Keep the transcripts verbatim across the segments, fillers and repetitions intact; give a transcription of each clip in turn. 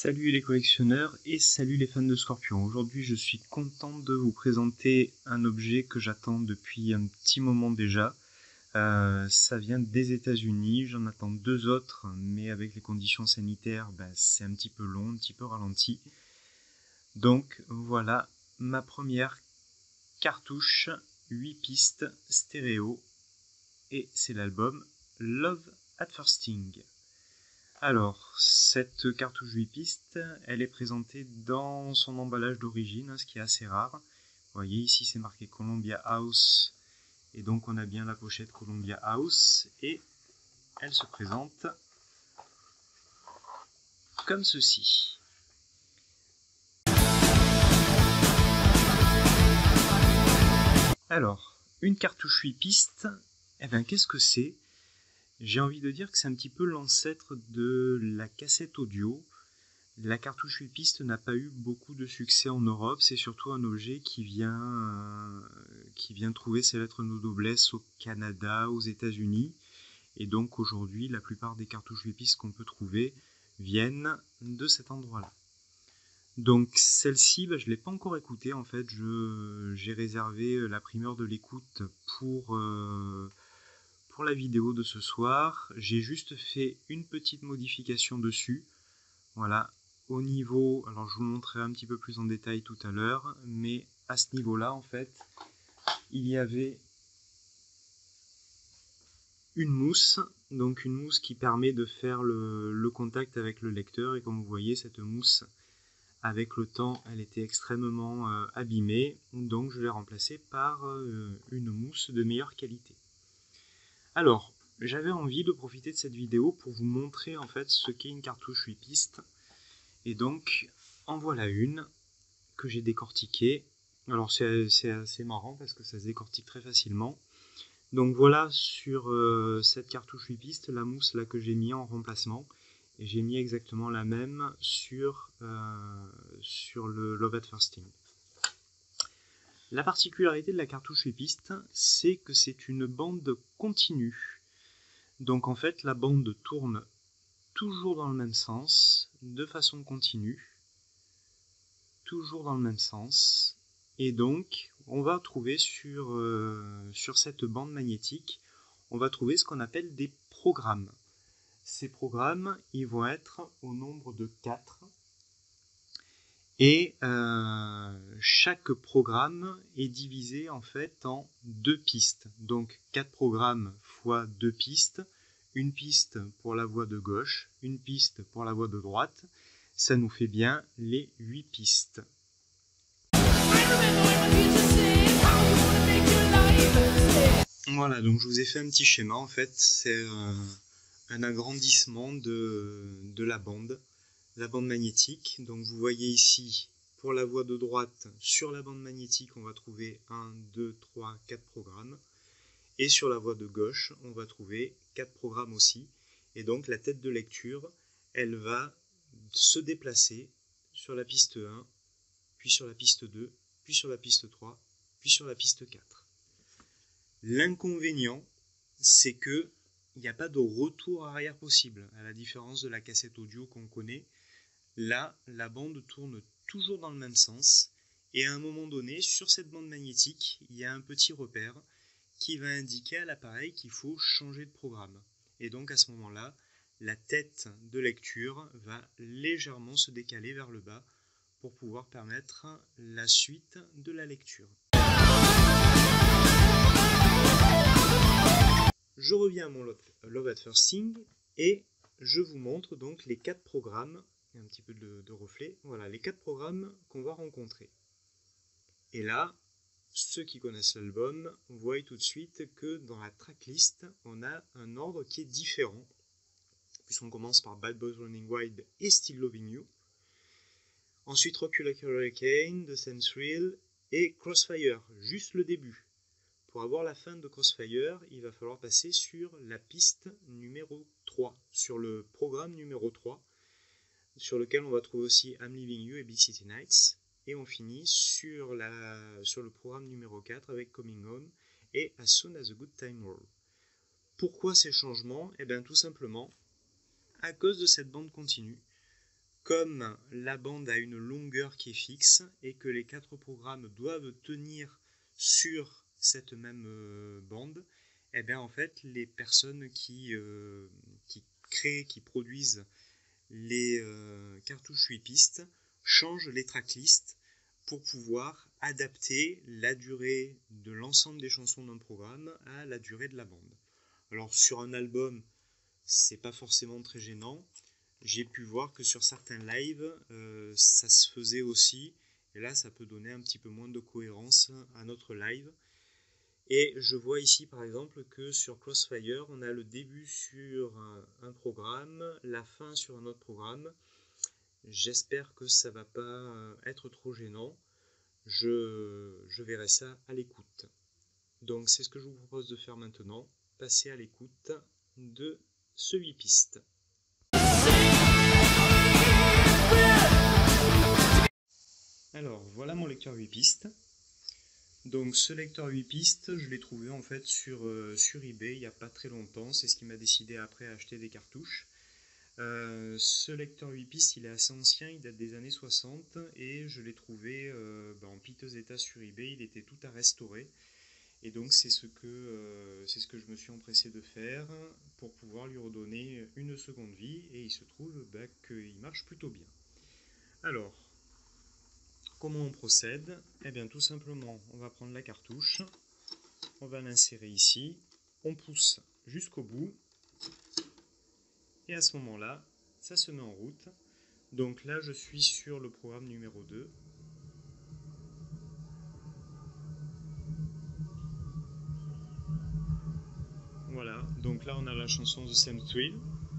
Salut les collectionneurs et salut les fans de Scorpion. Aujourd'hui je suis content de vous présenter un objet que j'attends depuis un petit moment déjà. Euh, ça vient des États-Unis, j'en attends deux autres, mais avec les conditions sanitaires, ben, c'est un petit peu long, un petit peu ralenti. Donc voilà ma première cartouche huit pistes stéréo et c'est l'album Love at First Sting. Alors, cette cartouche huit pistes, elle est présentée dans son emballage d'origine, ce qui est assez rare. Vous voyez, ici c'est marqué Columbia House, et donc on a bien la pochette Columbia House, et elle se présente comme ceci. Alors, une cartouche huit pistes, eh bien qu'est-ce que c'est? J'ai envie de dire que c'est un petit peu l'ancêtre de la cassette audio. La cartouche huit pistes n'a pas eu beaucoup de succès en Europe, c'est surtout un objet qui vient, euh, qui vient trouver ses lettres de noblesse au Canada, aux États-Unis, et donc aujourd'hui la plupart des cartouches huit pistes qu'on peut trouver viennent de cet endroit-là. Donc celle-ci, bah, je ne l'ai pas encore écoutée, en fait, j'ai réservé la primeur de l'écoute pour... Euh, Pour la vidéo de ce soir, j'ai juste fait une petite modification dessus. Voilà, au niveau, alors je vous montrerai un petit peu plus en détail tout à l'heure, mais à ce niveau-là, en fait, il y avait une mousse, donc une mousse qui permet de faire le, le contact avec le lecteur, et comme vous voyez, cette mousse, avec le temps, elle était extrêmement euh, abîmée, donc je l'ai remplacée par euh, une mousse de meilleure qualité. Alors, j'avais envie de profiter de cette vidéo pour vous montrer en fait ce qu'est une cartouche huit pistes. Et donc, en voilà une que j'ai décortiquée. Alors c'est assez marrant parce que ça se décortique très facilement. Donc voilà sur euh, cette cartouche huit pistes, la mousse là que j'ai mis en remplacement. Et j'ai mis exactement la même sur, euh, sur le Love at First Sting. La particularité de la cartouche huit pistes, c'est que c'est une bande continue. Donc en fait, la bande tourne toujours dans le même sens, de façon continue, toujours dans le même sens. Et donc, on va trouver sur, euh, sur cette bande magnétique, on va trouver ce qu'on appelle des programmes. Ces programmes, ils vont être au nombre de quatre. Et euh, chaque programme est divisé en fait en deux pistes. Donc quatre programmes fois deux pistes. Une piste pour la voie de gauche, une piste pour la voie de droite, ça nous fait bien les huit pistes. Voilà, donc je vous ai fait un petit schéma, en fait, c'est euh, un agrandissement de, de la bande, la bande magnétique. Donc vous voyez ici, pour la voie de droite, sur la bande magnétique, on va trouver un, deux, trois, quatre programmes. Et sur la voie de gauche, on va trouver quatre programmes aussi. Et donc la tête de lecture, elle va se déplacer sur la piste un, puis sur la piste deux, puis sur la piste trois, puis sur la piste quatre. L'inconvénient, c'est que il n'y a pas de retour arrière possible, à la différence de la cassette audio qu'on connaît. Là, la bande tourne toujours dans le même sens, et à un moment donné, sur cette bande magnétique, il y a un petit repère qui va indiquer à l'appareil qu'il faut changer de programme. Et donc à ce moment-là, la tête de lecture va légèrement se décaler vers le bas pour pouvoir permettre la suite de la lecture. Je reviens à mon Love at First Sting et je vous montre donc les quatre programmes, un petit peu de, de reflet, voilà les quatre programmes qu'on va rencontrer. Et là, ceux qui connaissent l'album voient tout de suite que dans la tracklist, on a un ordre qui est différent, puisqu'on commence par Bad Boys Running Wild et Still Loving You. Ensuite, Rock You Like a Hurricane, The Same Thrill et Crossfire, juste le début. Pour avoir la fin de Crossfire, il va falloir passer sur la piste numéro trois, sur le programme numéro trois, sur lequel on va trouver aussi I'm Leaving You et Big City Nights. Et on finit sur, la, sur le programme numéro quatre avec Coming Home et As Soon as a Good Time Roll. Pourquoi ces changements? Eh bien tout simplement à cause de cette bande continue. comme la bande a une longueur qui est fixe et que les quatre programmes doivent tenir sur cette même euh, bande, et bien en fait les personnes qui, euh, qui créent, qui produisent les euh, cartouches huit pistes changent les tracklists pour pouvoir adapter la durée de l'ensemble des chansons d'un programme à la durée de la bande. Alors sur un album, c'est pas forcément très gênant. J'ai pu voir que sur certains lives, euh, ça se faisait aussi. Et là, ça peut donner un petit peu moins de cohérence à notre live. Et je vois ici, par exemple, que sur Crossfire, on a le début sur un, un programme, la fin sur un autre programme. J'espère que ça ne va pas être trop gênant. Je, je verrai ça à l'écoute. Donc, c'est ce que je vous propose de faire maintenant. Passer à l'écoute de ce huit pistes. Alors, voilà mon lecteur huit pistes. Donc ce lecteur huit pistes, je l'ai trouvé en fait sur, euh, sur eBay il n'y a pas très longtemps. C'est ce qui m'a décidé après à acheter des cartouches. Euh, ce lecteur huit pistes, il est assez ancien, il date des années soixante et je l'ai trouvé euh, bah, en piteux état sur eBay. Il était tout à restaurer. Et donc c'est ce que, euh, c'est ce que je me suis empressé de faire pour pouvoir lui redonner une seconde vie. Et il se trouve bah, qu'il marche plutôt bien. Alors, comment on procède? Eh bien tout simplement, on va prendre la cartouche, on va l'insérer ici, on pousse jusqu'au bout, et à ce moment-là, ça se met en route. Donc là, je suis sur le programme numéro deux. Voilà, donc là on a la chanson The Same Thrill.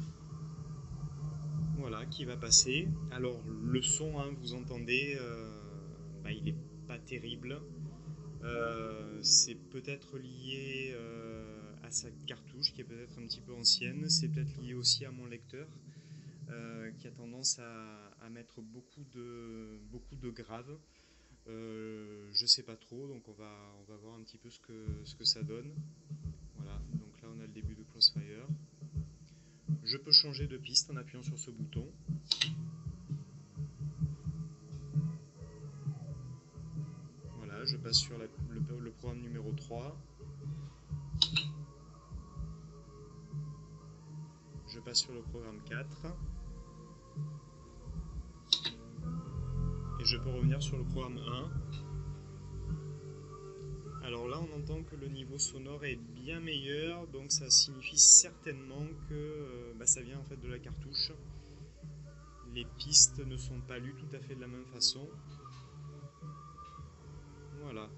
Voilà, qui va passer. Alors le son, hein, vous entendez, euh, bah, il n'est pas terrible. Euh, c'est peut-être lié euh, à sa cartouche qui est peut-être un petit peu ancienne. C'est peut-être lié aussi à mon lecteur euh, qui a tendance à, à mettre beaucoup de, beaucoup de graves. Euh, je sais pas trop, donc on va, on va voir un petit peu ce que, ce que ça donne. Voilà, donc là on a le début de Crossfire. Je peux changer de piste en appuyant sur ce bouton. Voilà, je passe sur la, le, le programme numéro trois. Je passe sur le programme quatre. Et je peux revenir sur le programme un. Alors là, on entend que le niveau sonore est bien meilleur, donc ça signifie certainement que euh, bah, ça vient en fait de la cartouche. Les pistes ne sont pas lues tout à fait de la même façon. Voilà.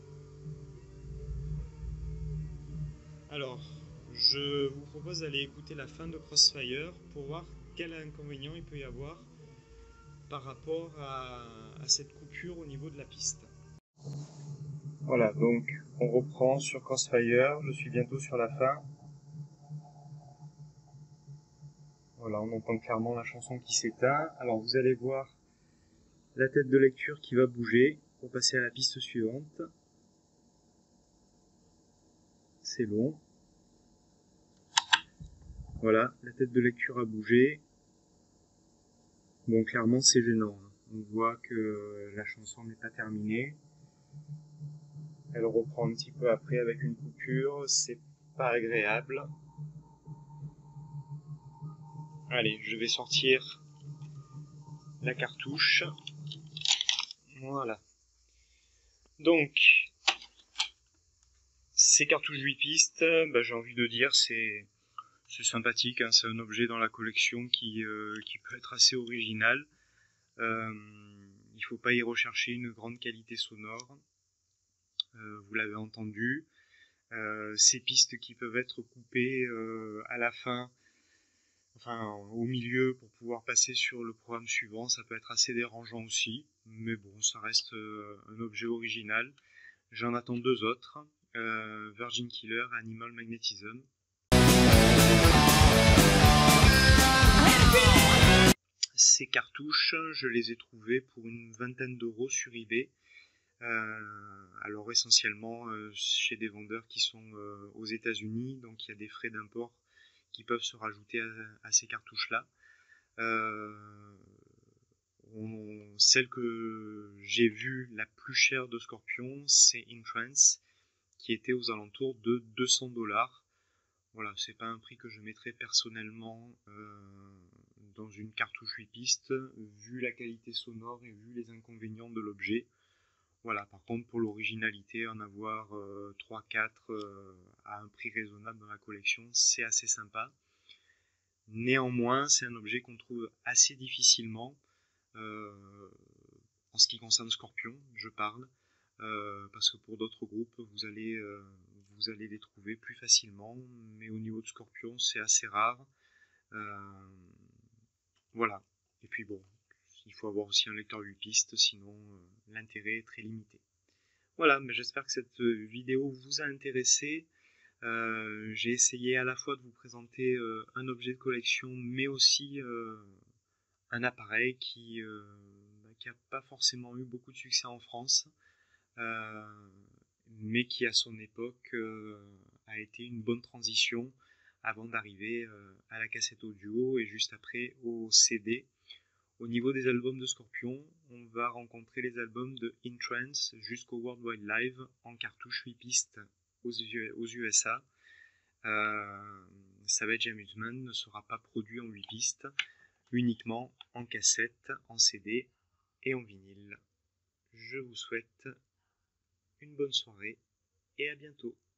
Alors, je vous propose d'aller écouter la fin de Crossfire pour voir quel inconvénient il peut y avoir par rapport à, à cette coupure au niveau de la piste. Voilà, donc on reprend sur Crossfire, je suis bientôt sur la fin. Voilà, on entend clairement la chanson qui s'éteint. Alors vous allez voir la tête de lecture qui va bouger pour passer à la piste suivante. C'est long. Voilà, la tête de lecture a bougé. Bon, clairement c'est gênant. On voit que la chanson n'est pas terminée. Elle reprend un petit peu après avec une coupure. C'est pas agréable. Allez, je vais sortir la cartouche. Voilà. Donc, ces cartouches huit pistes, bah, j'ai envie de dire, c'est c'est sympathique, hein, c'est un objet dans la collection qui, euh, qui peut être assez original. Euh, il ne faut pas y rechercher une grande qualité sonore. Euh, vous l'avez entendu. Euh, ces pistes qui peuvent être coupées euh, à la fin, enfin au milieu pour pouvoir passer sur le programme suivant, ça peut être assez dérangeant aussi. Mais bon, ça reste euh, un objet original. J'en attends deux autres. Euh, Virgin Killer et Animal Magnetism. Ces cartouches, je les ai trouvées pour une vingtaine d'euros sur eBay. Euh, alors essentiellement euh, chez des vendeurs qui sont euh, aux États-Unis, donc il y a des frais d'import qui peuvent se rajouter à, à ces cartouches-là. Euh, on, celle que j'ai vue la plus chère de Scorpion, c'est In Trance, qui était aux alentours de deux cents dollars. Voilà, c'est pas un prix que je mettrais personnellement euh, dans une cartouche huit pistes, vu la qualité sonore et vu les inconvénients de l'objet. Voilà, par contre, pour l'originalité, en avoir euh, trois quatre euh, à un prix raisonnable dans la collection, c'est assez sympa. Néanmoins, c'est un objet qu'on trouve assez difficilement, euh, en ce qui concerne Scorpion, je parle, euh, parce que pour d'autres groupes, vous allez, euh, vous allez les trouver plus facilement, mais au niveau de Scorpion, c'est assez rare. Euh, voilà. Et puis bon, il faut avoir aussi un lecteur huit pistes, sinon euh, l'intérêt est très limité. Voilà, mais j'espère que cette vidéo vous a intéressé. Euh, j'ai essayé à la fois de vous présenter euh, un objet de collection, mais aussi euh, un appareil qui euh, bah, qui n'a pas forcément eu beaucoup de succès en France, euh, mais qui à son époque euh, a été une bonne transition avant d'arriver euh, à la cassette audio et juste après au C D. Au niveau des albums de Scorpion, on va rencontrer les albums de In Trance jusqu'au World Wide Live en cartouche huit pistes aux U S A. Euh, Savage Amusement ne sera pas produit en huit pistes, uniquement en cassette, en C D et en vinyle. Je vous souhaite une bonne soirée et à bientôt.